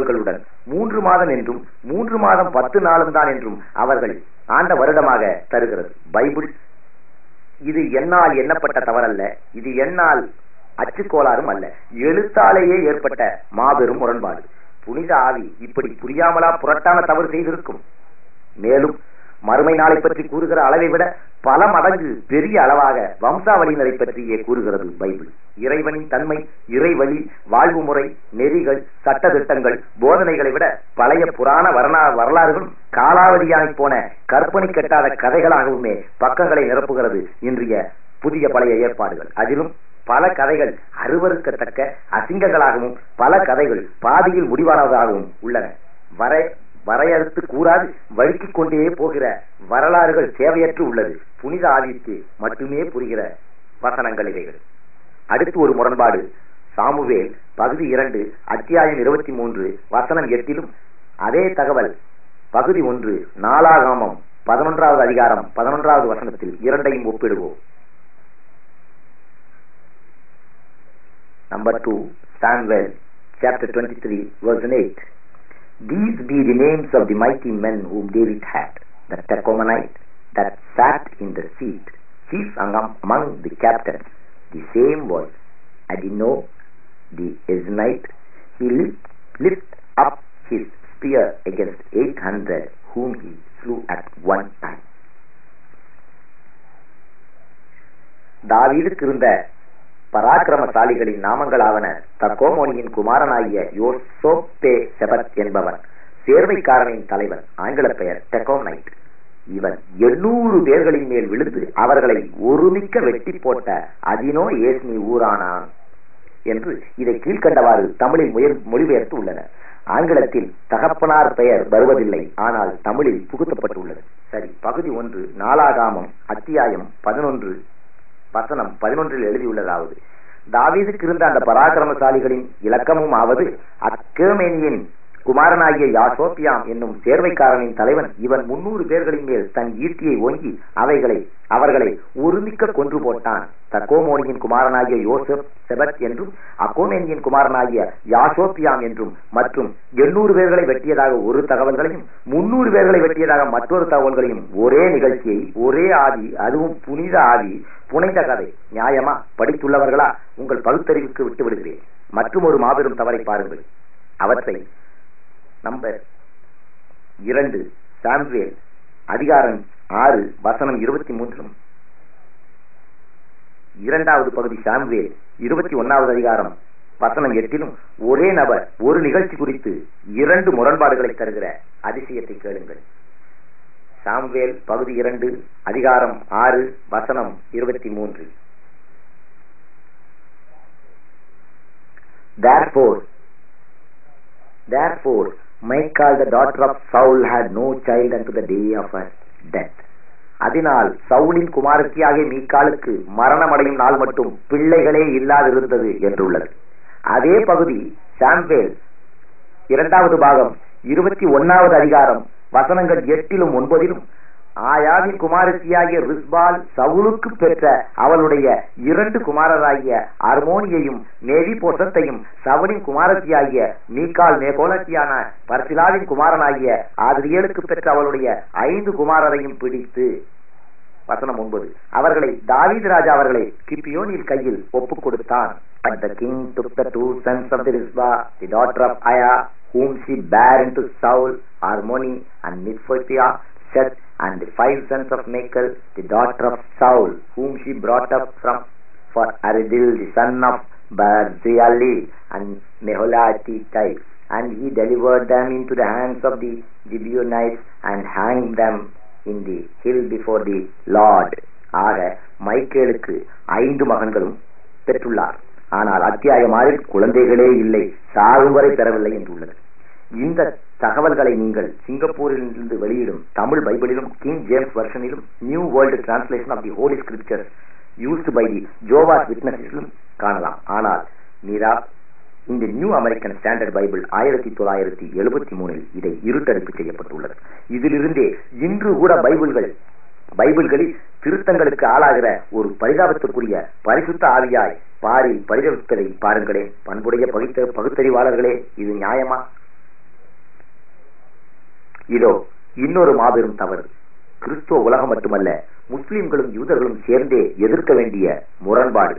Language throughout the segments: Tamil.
தகவல்களுடன் 3 மாதம் என்றும் 3 மாதம் 10 நாளும் தான் என்றும் அவர்கள் ஆண்ட வருடமாக தருகிறது பைபிள். இது என்னால் எண்ணப்பட்ட தவறல்ல, இது என்னால் அச்சுக்கோளாறும் அல்ல, எழுத்தாலேயே ஏற்பட்ட மாபெரும் முரண்பாடு. புனித ஆவி இப்படி புரியாமலா புரட்டான தவறு செய்திருக்கும்? மேலும் மறுமை நாளை பற்றி கூறுகிற அளவை விட பல மடங்கு பெரிய அளவாக வம்சாவளியினரை பற்றியே கூறுகிறது பைபிள். இறைவனின் தன்மை, இறைவழி, வாழ்வு முறை, நெறிகள், சட்ட திட்டங்கள், போதனைகளை விட பழைய புராண வரலாறுகளும் காலாவதியாய் போன கற்பனை கட்டாத கதைகளாகவுமே பக்கங்களை நிரப்புகிறது இன்றைய புதிய பழைய ஏற்பாடுகள். அதிலும் பல கதைகள் அருவருக்கத்தக்க அசிங்கங்களாகவும் பல கதைகள் பாதியில் முடிவானதாகவும் உள்ளன. வரையறுத்து கூறாது வழுக்கிக் கொண்டே போகிற வரலாறுகள் தேவையற்று உள்ளது. புனித ஆவிக்கு மட்டுமே புரிகிற வசனங்கள் இவைகள். அடுத்து ஒரு முரண்பாடு. சாமுவேல் பகுதி 2 அத்தியாயம் 23 வசனம் 8 அதே தகவல் பகுதி 1 நாலாகமம் 11வது அதிகாரம் 11வது வசனத்தில் இரண்டையும் ஒப்பிடுவோம். Number 2 Samuel chapter 23 verse 8. These be the names of the mighty men whom David had, the Tekomonite that sat in the seat, chief among the captains. The same was Adino the Eznite. He lift up his spear against 800 whom he slew at one time. தாவீதுக்கு இருந்த பராக்கிரமசாலிகளின் நாமங்களாவன தக்கோமோனியின் குமாரனாகிய யோசோப்பே செபத் என்பவன், சேர்வைக்காரனின் தலைவன், ஆங்கில பெயர் டெக்கோனைட். இவன் 800 பேர்களின் மேல் விழுந்து அவர்களை ஒருமிக்க வெட்டி போட்ட அதினோ ஏஸ்னி ஊரானான் என்று இதை கீழ்கண்டவாறு தமிழில் மொழிபெயர்த்து உள்ளனர். ஆங்கிலத்தில் தகப்பனார் பெயர் வருவதில்லை, ஆனால் தமிழில் புகுத்தப்பட்டுள்ளது. சரி, பகுதி 1 நாலாகமம் அத்தியாயம் 11 வசனம் 11 எழுதியுள்ளதாவது: தாவீதுக்கு இருந்த அந்த பராக்கிரமசாலிகளின் இலக்கமும் ஆவது, அக்கேமேனியின் குமாரனாகிய யாசோபியாம் என்னும் சேர்வைக்காரனின் தலைவன். இவன் 300 பேர்களின் மேல் தன் ஈட்டியை ஓங்கி அவர்களை ஒருமிக்க கொன்று போட்டான். தக்கோமோனியின் குமாரனாகிய யோசப் செபத் என்றும் அக்கோமேனியின் குமாரனாகிய யாசோபியாம் என்றும் மற்றும் 800 பேர்களை வெட்டியதாக ஒரு தகவல்களையும் 300 பேர்களை வெட்டியதாக மற்றொரு தகவல்களையும், ஒரே நிகழ்ச்சியை, ஒரே ஆவி, அதுவும் புனித ஆவி, புனைந்த கதை. நியாயமா? படித்துள்ளவர்களா? உங்கள் பகுத்தறிவுக்கு விட்டு விடுகிறேன். மற்றும் ஒரு மாபெரும் தவறை பாருங்கள். அவற்றை நம்பர் 2 சாமுவேல் அதிகாரம் 6 வசனம் 23 இரண்டாவது பகுதி சாமுவேல் 21வது அதிகாரம் வசனம் 8 ஒரே நபர் ஒரு நிகழ்ச்சி குறித்து 2 முரண்பாடுகளை தருகிற அதிசயத்தை கேளுங்கள். சாமுவேல் பகுதி 2 அதிகாரம் 6 வசனம் 23. Therefore Michal the daughter of Saul had no child unto the day of her death. அதனால் சவுலின் குமாரத்தியாகிய மீகாலுக்கு மரணமடையும் நாள் மட்டும் பிள்ளைகளே இல்லாதிருந்தது என்றுள்ளது. அதே பகுதி சாமுவேல் 2வது பாகம் 21வது அதிகாரம் வசனங்கள் 8 9 ஆயாவின் குமாரத்தியாகிய ரிஸ்பால் சவுலுக்கு பெற்ற அவளுடைய 2 குமாரராகிய அர்மோனியையும் நேவிபோசத்தையும் சவுலின் குமாரத்தியாகிய மீகால் மேகோலத்தியான பர்சிலாவின் குமாரனாகிய ஆதிரியலுக்கு பெற்ற அவளுடைய 5 குமாரரையும் பிடித்து, வசனம் 9, அவர்களை தாவீது ராஜா அவர்களை கிபியோனில் கையில் ஒப்புக் கொடுத்தான். But the king took the 2 sons of the Rizpah, the daughter of Aiah, whom she bare unto Saul, Armoni and Mizpah, Seth, and the 5 sons of Michal, the daughter of Saul, whom she brought up for Aridil, the son of Barzillai, and Meholatite, and he delivered them into the hands of the Gibeonites, and hanged them in the hill before the Lord. ஆக மைக்கேலுக்கு 5 மகன்களும் பெற்றுள்ளார். ஆனால் அத்தியாயம் 6 குழந்தைகளே இல்லை, சாகும் வரை பெறவில்லை என்றுள்ளது. இந்த தகவல்களை நீங்கள் சிங்கப்பூரிலிருந்து வெளியிடும் தமிழ் பைபிளிலும் கிங் ஜேம்ஸ் வெர்ஷனிலும் New World Translation of the Holy Scriptures used by the Jehovah's விட்னஸிலும் காணலாம். ஆனால் மீரா இந்த நியூ அமெரிக்கன் ஸ்டாண்டர்ட் பைபிள் 1973 இதை இருட்டடிப்பு செய்யப்பட்டுள்ளது. இதிலிருந்தே இன்று கூட பைபிள்களில் திருத்தங்களுக்கு ஆளாகிற ஒரு பரிதாபத்திற்குரிய பரிசுத்த ஆவியாய் பாரி பரிதவிப்பதை பாருங்களேன். பண்புடைய பகுத்தறிவாளர்களே, இது நியாயமா? இதோ இன்னொரு மாபெரும் தவறு. கிறிஸ்துவ உலகம் மட்டுமல்ல, முஸ்லிம்களும் யூதர்களும் சேர்ந்தே எதிர்க்க வேண்டிய முரண்பாடு.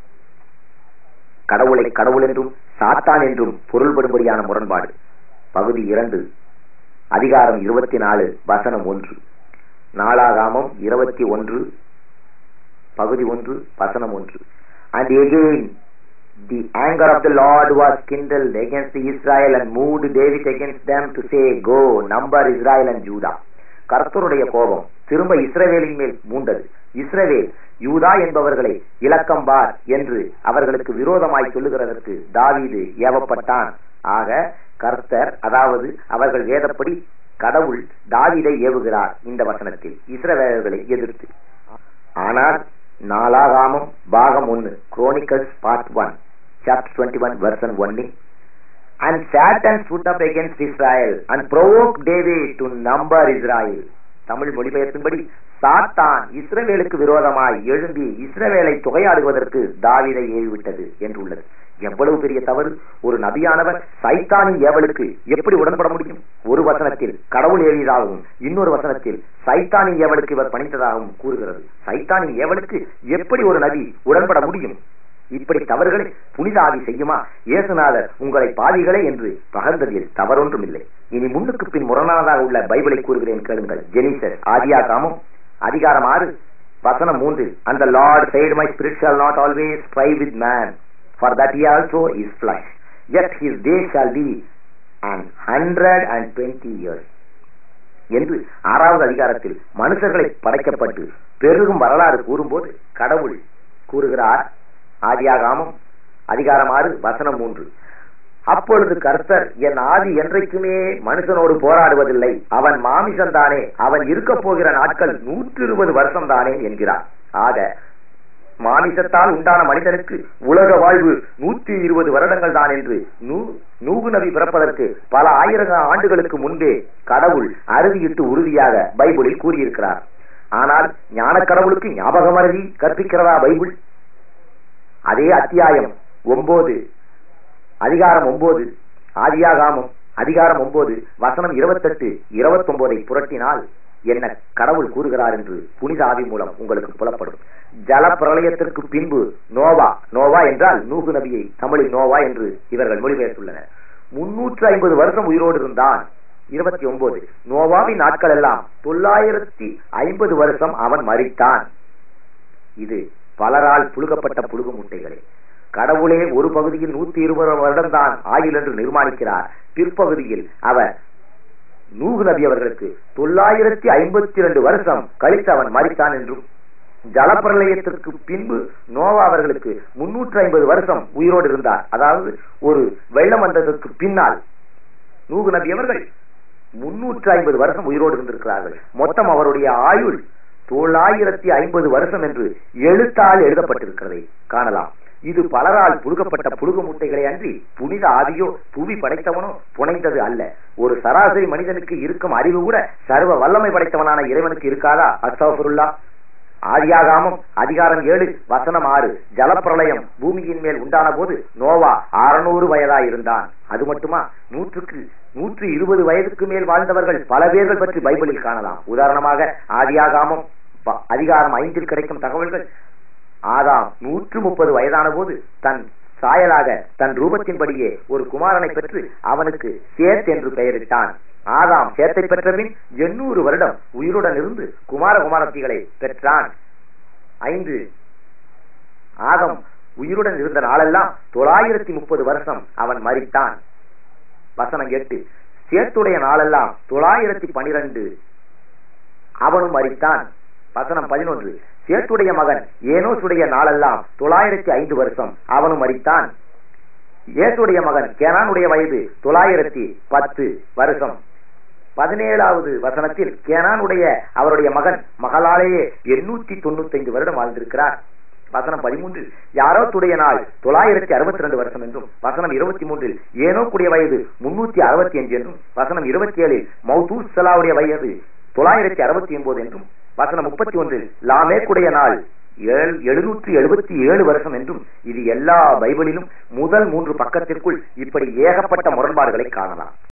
கடவுளை கடவுள் என்றும் சாத்தான் என்றும் பொருள்படும்படியான முரண்பாடு. பகுதி 2, அதிகாரம் 24, வசனம் 1. நாளாகமம் 21, பகுதி 1, வசனம் 1. And again the anger of the Lord was kindled against Israel and moved David against them to say, Go, number Israel and Judah. கர்த்தருடைய கோபம் திரும்ப இஸ்ரவேலின் மேல் மூண்டது. இஸ்ரவேல் யூதா என்பவர்களை இலக்கம்பார் என்று அவர்களுக்கு விரோதமாய் சொல்லுகிறதற்கு தாவீது ஏவப்பட்டான். ஆக கர்த்தர், அதாவது அவர்கள் வேதப்படி கடவுள் தாவீதை ஏவுகிறார் இந்த வசனத்தில் இஸ்ரவேலர்களை எதிர்த்து. ஆனால் நாளாகமம் பாகம் 1, Chronicles part 1, chapter 21, verse 1. And Satan stood up against Israel and provoked David to number Israel. Tamil மொழிபெயர்ப்பின்படி சாத்தான் இஸ்ரவேலுக்கு விரோதமாய் எழும்பி இஸ்ரவேலை தொகையாடுவதற்கு தாவீதை ஏவிவிட்டது என்று உள்ளது. எவ்வளவு பெரிய தவறு! ஒரு நபியானவர் சைத்தானின் ஏவலுக்கு எப்படி உடன்பட முடியும்? ஒரு வசனத்தில் கடவுள் ஏவியதாகவும் இன்னொரு வசனத்தில் சைத்தானின் ஏவலுக்கு இவர் பணித்ததாகவும் கூறுகிறது. சைத்தானின் ஏவலுக்கு எப்படி ஒரு நபி உடன்பட முடியும்? இப்படி தவறுகளை புனித ஆவி செய்யுமா? இயேசுநாதர் உங்களை பாவிகளே என்று பகர்ந்ததில் தவறொன்றும் இல்லை. இனி முன்னுக்கு பின் முரணானதாக உள்ள பைபிளை கூறுகிறேன், கேளுங்கள். ஜெனிசஸ், ஆதியாகமம் அதிகாரம் 6, வசனம் 3. And the Lord said, My spirit shall not always strive with man, for that he also is flesh, yet his days shall be 120 years. என்று 6வது அதிகாரத்தில் மனுஷர்களை படைக்கப்பட்டு பெருகும் வரலாறு கூறும்போது கடவுள் கூறுகிறார். ஆதியாகமம் அதிகாரம் 6, வசனம் 3. அப்பொழுது கர்த்தர், என் ஆவி என்றைக்குமே மனுஷனோடு போராடுவதில்லை, அவன் மாமிசந்தானே, அவன் இருக்க போகிற நாட்கள் 120 வருஷம் தானே என்கிறார். ஆக மாமிசத்தால் உண்டான மனிதனுக்கு உலக வாழ்வு 120 வருடங்கள் தான் என்று நூகு நபி பிறப்பதற்கு பல ஆயிரம் ஆண்டுகளுக்கு முன்பே கடவுள் அறுதியிட்டு உறுதியாக பைபிளில் கூறியிருக்கிறார். ஆனால் ஞான கடவுளுக்கு ஞாபக மறதி கற்பிக்கிறதா பைபிள்? அதே அத்தியாயம் 9, அதிகாரம் 9, ஆதியாகமம் அதிகாரம் 9, வசனம் 28, 29 புரட்டினால் என்ன கடவுள் கூறுகிறார் என்று புனித ஆவி மூலம் உங்களுக்கு புலப்படும். ஜல பிரளயத்திற்கு பின்பு நோவா, நோவா என்றால் நூகு நபியை தமிழில் நோவா என்று இவர்கள் மொழிபெயர்த்துள்ளனர், 350 வருஷம் உயிரோடு இருந்தான். 29, நோவாவின் நாட்கள் எல்லாம் 950 வருஷம் அவன் மரித்தான். இது பலரால் புழுகப்பட்ட புழுகு முட்டைகளே. கடவுளே ஒரு பகுதியில் 120 வருடம் தான் ஆயுள் என்று நிர்மாணிக்கிறார். பிற்பகுதியில் அவர் நூகு நபி அவர்களுக்கு 952 வருஷம் கழித்து அவன் மரித்தான் என்றும், ஜலப்பிரளயத்திற்கு பின்பு நோவா அவர்களுக்கு 350 வருஷம் உயிரோடு இருந்தார். அதாவது ஒரு வெள்ளம் வந்ததற்கு பின்னால் நூகு நபி அவர்கள் 350 வருஷம் உயிரோடு இருந்திருக்கிறார்கள். மொத்தம் அவருடைய ஆயுள் 950 வருஷம் என்று எழுத்தால் எழுதப்பட்டிருக்கிறதை காணலாம். இது பலரால் புழுகப்பட்ட புழுகு முட்டைகளை அன்றி புனித ஆவியோ புவி படைத்தவனோ புனைந்தது அல்ல. ஒரு சராசரி மனிதனுக்கு இருக்கும் அறிவு கூட சர்வ வல்லமை படைத்தவனான இறைவனுக்கு இருக்காதா? அஸ்தக்ஃபிருல்லாஹ். ஆதியாகமம் அதிகாரம் 7, வசனம் 6. ஜலப்பிரளயம் பூமியின் மேல் உண்டான போது நோவா 600 வயதாய் இருந்தான். அது மட்டுமா, 120 வயதுக்கு மேல் வாழ்ந்தவர்கள் பல பேர்கள் பற்றி பைபிளில் காணலாம். உதாரணமாக ஆதியாகமம் அதிகாரம் 5 கிடைக்கும் தகவல்கள், ஆதாம் 130 வயதான போது தன் சாயலாக தன் ரூபத்தின்படியே ஒரு குமாரனை பெற்று அவனுக்கு சேத் என்று பெயரிட்டான். ஆதாம் சேத்தை பெற்றபின் 800 வருடம் உயிருடன் இருந்து குமாரத்திகளை பெற்றான். 5, ஆதாம் உயிருடன் இருந்த நாளெல்லாம் 930 வருஷம் அவன் மரித்தான். வசனம் 8, சேத்துடைய நாளெல்லாம் 912 அவனும் மரித்தான். வசனம் 11, சேத்துடைய மகன் ஏனோசுடைய நாளெல்லாம் 905 வருஷம் அவனும் மரித்தான். ஏசுடைய மகன் கேனானுடைய வயது 910 வருஷம். 17வது வசனத்தில் கேனானுடைய அவருடைய மகன் மகளாலேயே 895 வருடம் வாழ்ந்திருக்கிறார். வசனம் 13, யாரோத்துடைய நாள் 962 வருஷம் என்றும், வசனம் 23 ஏனோக்குடைய வயது 365 என்றும், வசனம் 27 மௌதூசலாவுடைய வயது 969 என்றும், வசனம் 31 லாமேக்குடைய நாள் 777 வருஷம் என்றும். இது எல்லா பைபிளிலும் முதல் 3 பக்கத்திற்குள் இப்படி ஏகப்பட்ட முரண்பாடுகளை காணலாம்.